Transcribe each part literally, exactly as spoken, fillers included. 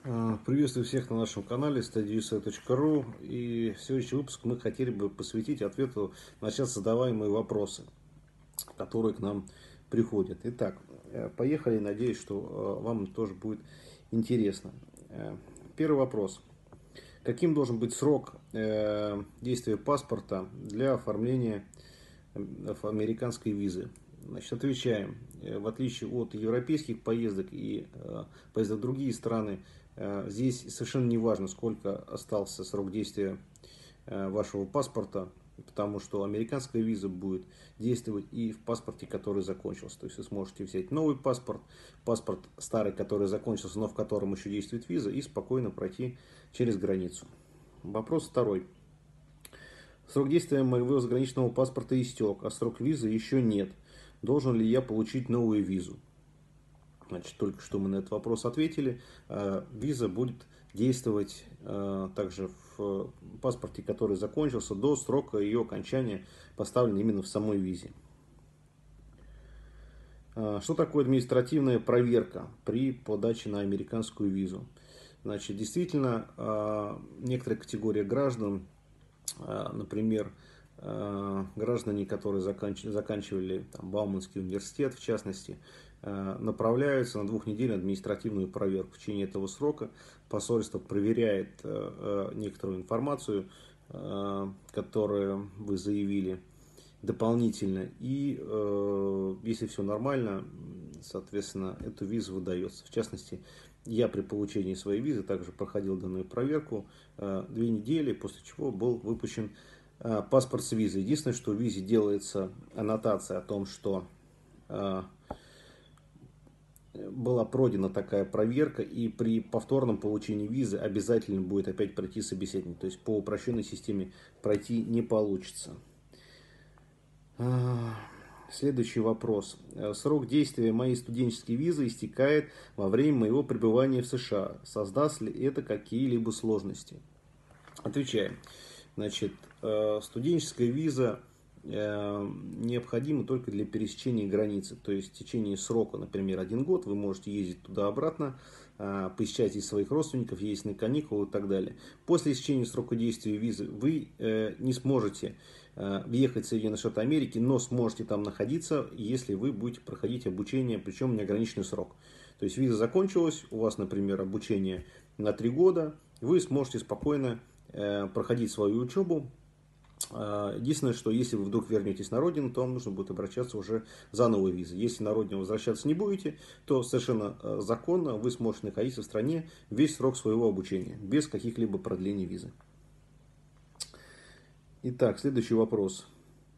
А, Приветствую всех на нашем канале стадиюсе точка ру. И следующий выпуск мы хотели бы посвятить ответу на сейчас задаваемые вопросы, которые к нам приходят. Итак, э, поехали. Надеюсь, что э, вам тоже будет интересно. Э, Первый вопрос. Каким должен быть срок э, действия паспорта для оформления э, американской визы? Значит, отвечаем. Э, В отличие от европейских поездок и э, поездок в другие страны, э, здесь совершенно не важно, сколько остался срок действия э, вашего паспорта, потому что американская виза будет действовать и в паспорте, который закончился. То есть вы сможете взять новый паспорт, паспорт старый, который закончился, но в котором еще действует виза, и спокойно пройти через границу. Вопрос второй. Срок действия моего заграничного паспорта истек, а срок визы еще нет. Должен ли я получить новую визу? Значит, только что мы на этот вопрос ответили. Виза будет действовать также в паспорте, который закончился, до срока ее окончания, поставлен именно в самой визе. Что такое административная проверка при подаче на американскую визу? Значит, действительно, некоторая категория граждан, например, граждане, которые заканчивали там, Бауманский университет, в частности, направляются на двухнедельную административную проверку. В течение этого срока посольство проверяет некоторую информацию, которую вы заявили дополнительно. И если все нормально, соответственно, эту визу выдается. В частности, я при получении своей визы также проходил данную проверку две недели, после чего был выпущен паспорт с визой. Единственное, что в визе делается аннотация о том, что была пройдена такая проверка, и при повторном получении визы обязательно будет опять пройти собеседование. То есть по упрощенной системе пройти не получится. Следующий вопрос. Срок действия моей студенческой визы истекает во время моего пребывания в США. Создаст ли это какие-либо сложности? Отвечаем. Значит, студенческая виза необходима только для пересечения границы. То есть в течение срока, например, один год, вы можете ездить туда-обратно, посещать здесь своих родственников, ездить на каникулы и так далее. После истечения срока действия визы вы не сможете въехать в Соединенные Штаты Америки, но сможете там находиться, если вы будете проходить обучение, причем неограниченный срок. То есть виза закончилась, у вас, например, обучение на три года, вы сможете спокойно проходить свою учебу. Единственное, что если вы вдруг вернетесь на родину, то вам нужно будет обращаться уже за новой визой. Если на родину возвращаться не будете, то совершенно законно вы сможете находиться в стране весь срок своего обучения, без каких-либо продлений визы. Итак, следующий вопрос.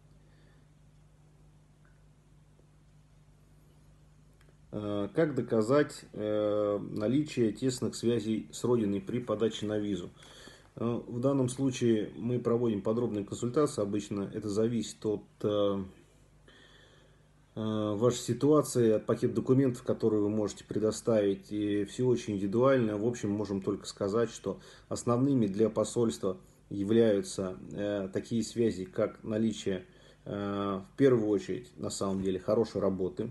Как доказать наличие тесных связей с родиной при подаче на визу? В данном случае мы проводим подробные консультации. Обычно это зависит от э, вашей ситуации, от пакета документов, которые вы можете предоставить. И все очень индивидуально. В общем, можем только сказать, что основными для посольства являются э, такие связи, как наличие, э, в первую очередь, на самом деле, хорошей работы.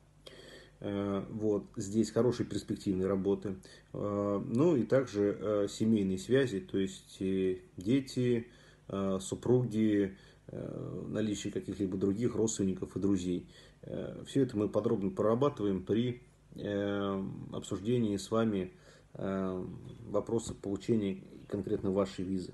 Вот, здесь хорошие перспективные работы. Ну и также семейные связи, то есть дети, супруги, наличие каких-либо других родственников и друзей. Все это мы подробно прорабатываем при обсуждении с вами вопроса получения конкретно вашей визы.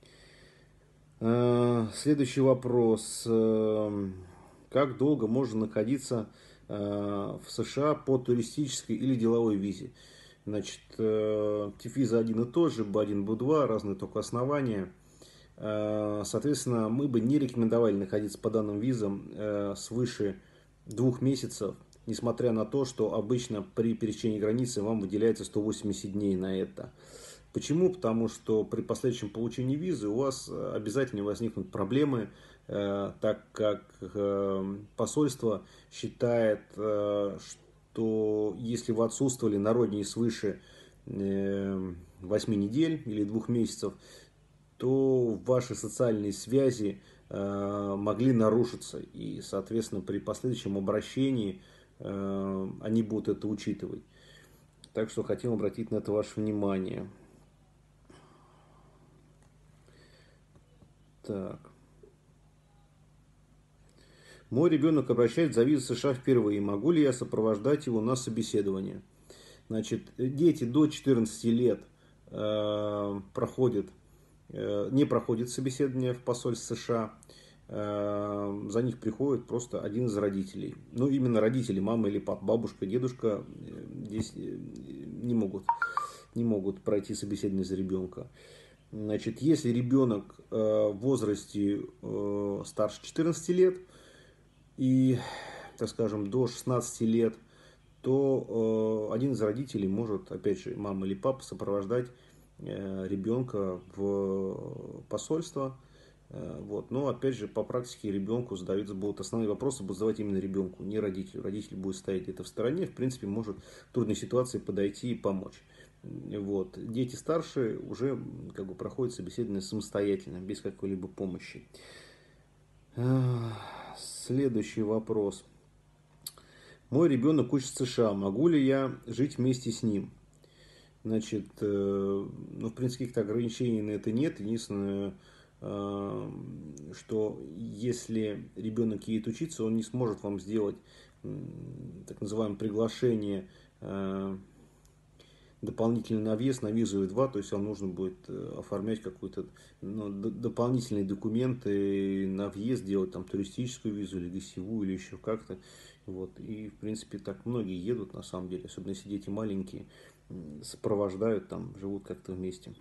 Следующий вопрос. Как долго можно находиться в США по туристической или деловой визе? Значит, тип виза один и тот же, бэ один, бэ два, разные только основания. Соответственно, мы бы не рекомендовали находиться по данным визам свыше двух месяцев, несмотря на то, что обычно при пересечении границы вам выделяется сто восемьдесят дней на это. Почему? Потому что при последующем получении визы у вас обязательно возникнут проблемы, так как посольство считает, что если вы отсутствовали на родине свыше восьми недель или двух месяцев, то ваши социальные связи могли нарушиться. И, соответственно, при последующем обращении они будут это учитывать. Так что хотел обратить на это ваше внимание. Так. Мой ребенок обращается за визой США впервые. Могу ли я сопровождать его на собеседование? Значит, дети до четырнадцати лет э, проходят, э, не проходят собеседование в посольстве США. Э, за них приходит просто один из родителей. Ну, именно родители, мама или папа, бабушка, дедушка здесь не могут, не могут пройти собеседование за ребенка. Значит, если ребенок э, в возрасте э, старше четырнадцати лет и, так скажем, до шестнадцати лет, то э, один из родителей может, опять же, мама или папа, сопровождать э, ребенка в посольство. Э, вот. Но, опять же, по практике ребенку задаются будут основные вопросы, будут задавать именно ребенку, не родителю. Родитель будет стоять где-то в стороне, в принципе, может в трудной ситуации подойти и помочь. Вот. Дети старше уже как бы проходят собеседование самостоятельно, без какой-либо помощи. Следующий вопрос. Мой ребенок учится в США. Могу ли я жить вместе с ним? Значит, ну, в принципе, каких-то ограничений на это нет. Единственное, что если ребенок едет учиться, он не сможет вам сделать так называемое приглашение дополнительный на въезд на визу И два, то есть вам нужно будет оформлять какой-то ну, дополнительные документы на въезд, делать там туристическую визу или гостевую или еще как-то. Вот. И в принципе так многие едут на самом деле, особенно если дети маленькие, сопровождают там, живут как-то вместе.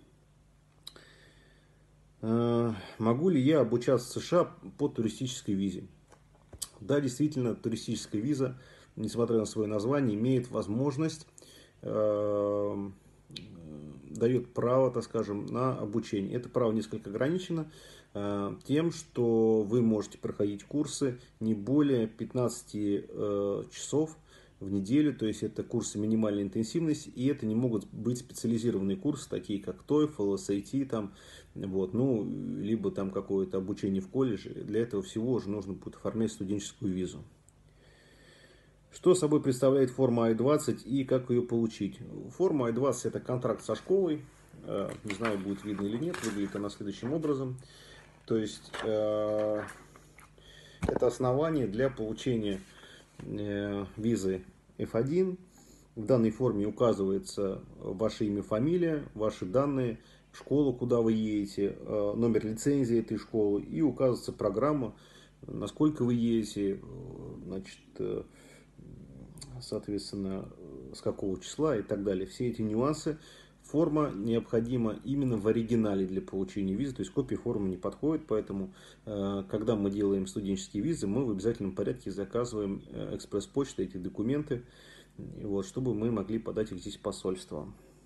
Могу ли я обучаться в США по туристической визе? Да, действительно, туристическая виза, несмотря на свое название, имеет возможность, э, дает право, так скажем, на обучение. Это право несколько ограничено э, тем, что вы можете проходить курсы не более пятнадцати э, часов в неделю, то есть это курсы минимальной интенсивности, и это не могут быть специализированные курсы, такие как TOEFL, эс эй ти, там, вот, ну, либо там какое-то обучение в колледже. Для этого всего уже нужно будет оформлять студенческую визу. Что собой представляет форма ай двадцать и как ее получить? Форма ай двадцать это контракт со школой, не знаю, будет видно или нет, выглядит она следующим образом. То есть это основание для получения визы эф один. В данной форме указывается ваше имя, фамилия, ваши данные, школа, куда вы едете, номер лицензии этой школы, и указывается программа, насколько вы едете, значит, соответственно, с какого числа и так далее. Все эти нюансы. Форма необходима именно в оригинале для получения визы, то есть копии формы не подходит, поэтому, когда мы делаем студенческие визы, мы в обязательном порядке заказываем экспресс-почтой эти документы, вот, чтобы мы могли подать их здесь в посольство.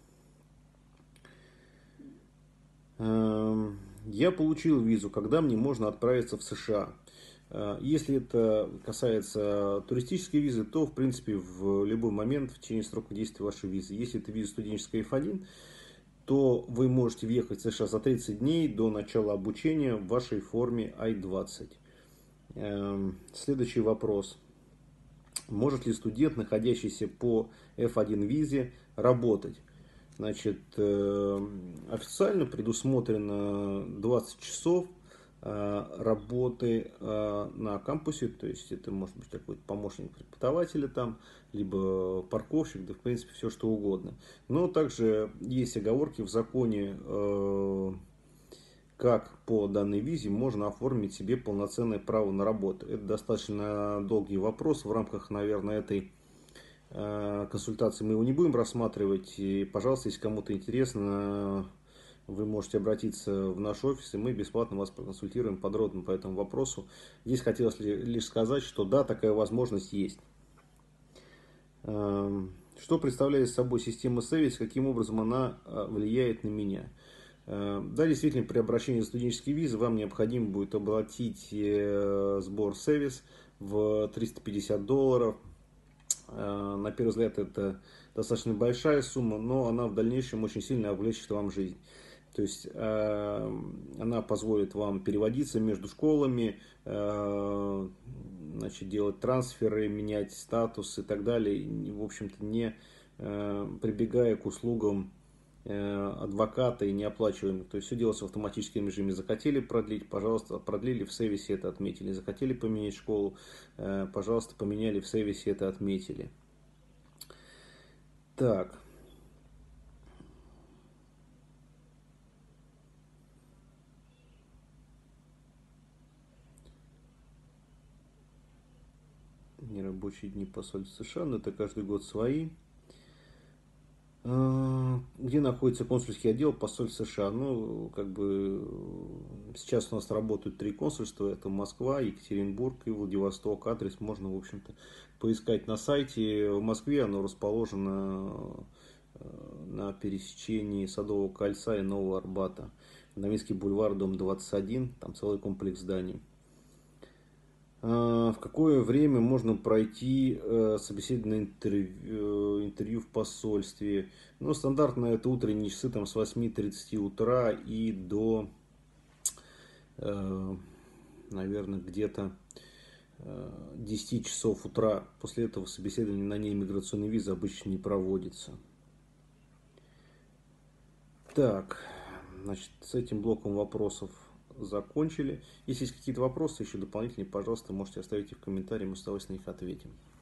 Я получил визу, когда мне можно отправиться в США. Если это касается туристической визы, то, в принципе, в любой момент в течение срока действия вашей визы. Если это виза студенческая эф один, то вы можете въехать в США за тридцать дней до начала обучения в вашей форме ай двадцать. Следующий вопрос. Может ли студент, находящийся по эф один визе, работать? Значит, официально предусмотрено двадцать часов работы на кампусе, то есть это может быть какой-то помощник преподавателя там, либо парковщик, да в принципе все что угодно. Но также есть оговорки в законе, как по данной визе можно оформить себе полноценное право на работу. Это достаточно долгий вопрос, в рамках, наверное, этой консультации мы его не будем рассматривать. И, пожалуйста, если кому-то интересно, вы можете обратиться в наш офис, и мы бесплатно вас проконсультируем подробно по этому вопросу. Здесь хотелось лишь сказать, что да, такая возможность есть. Что представляет собой система Севис, каким образом она влияет на меня? Да, действительно, при обращении за студенческие визы вам необходимо будет оплатить сбор Севис в триста пятьдесят долларов. На первый взгляд это достаточно большая сумма, но она в дальнейшем очень сильно облегчит вам жизнь. То есть э, она позволит вам переводиться между школами, э, значит, делать трансферы, менять статус и так далее. В общем-то, не прибегая к услугам адвоката и неоплачиваемых. То есть все делается в автоматическом режиме. Захотели продлить, пожалуйста, продлили, в сервисе это отметили. Захотели поменять школу, пожалуйста, поменяли, в сервисе это отметили. Так. Нерабочие дни посольств США, но это каждый год свои. Где находится консульский отдел посольств США? Ну, как бы сейчас у нас работают три консульства. Это Москва, Екатеринбург и Владивосток. Адрес можно, в общем-то, поискать на сайте. В Москве оно расположено на пересечении Садового кольца и Нового Арбата. Новинский бульвар, дом двадцать один. Там целый комплекс зданий. В какое время можно пройти собеседование интервью, интервью в посольстве? Ну, стандартно это утренние часы там, с восьми тридцати утра и до, наверное, где-то десяти часов утра. После этого собеседование на неиммиграционной визе обычно не проводится. Так, значит, с этим блоком вопросов закончили. Если есть какие-то вопросы еще дополнительные, пожалуйста, можете оставить их в комментарии, мы с удовольствием на них ответим.